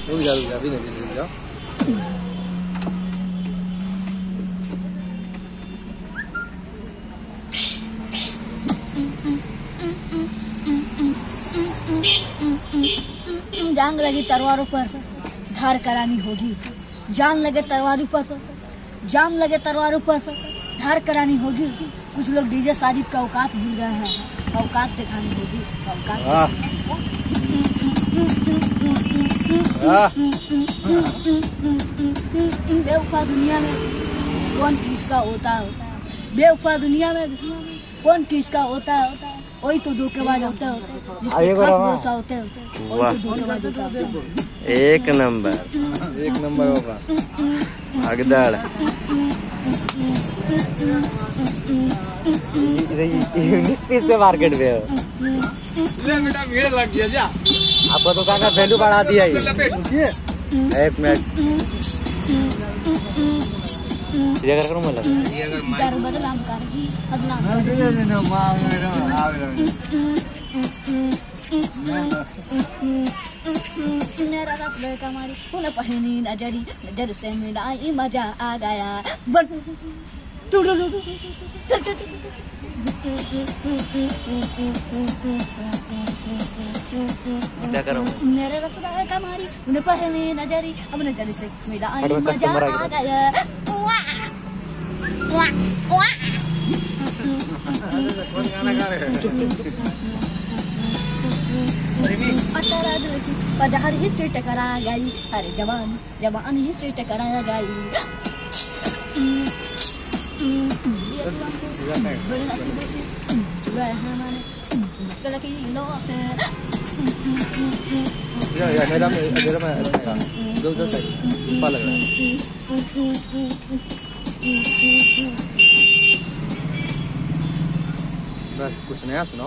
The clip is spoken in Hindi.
रुक जा अभी नहीं रुक जाओ। जान लगे तलवारों पर धार करानी होगी, जान लगे तलवारों पर जान लगे तलवारों पर धार करानी होगी। कुछ लोग डीजे साजिद का औकात भूल गए हैं, औकात दिखानी होगी, औकात। बेवफा दुनिया में कौन किसका होता है, बेवफा दुनिया में कौन किसका होता है, वही तो धोखेबाज होते हैं, जिसके खास भरोसा होते हैं वही तो धोखेबाज होता है। एक नंबर होगा अगदड़। से मार्केट में भीड़ लग गया जा, आपको दुकान का वैल्यू बढ़ा दिया ये। एक मिनट ये अगर करूँ मतलब मेरा रस लड़का मारी उन्हें पहनी नजरी, नजर से मिलाई मजा आ गया। क्या करूं मेरे रस लड़का मारी उन्हें पहनी नजरी, अब नजर से मिलाई मजा आ गया। पधार ही से टकरा गई, अरे जवान जवान ही से टकरा गई। बस कुछ नया सुनाओ।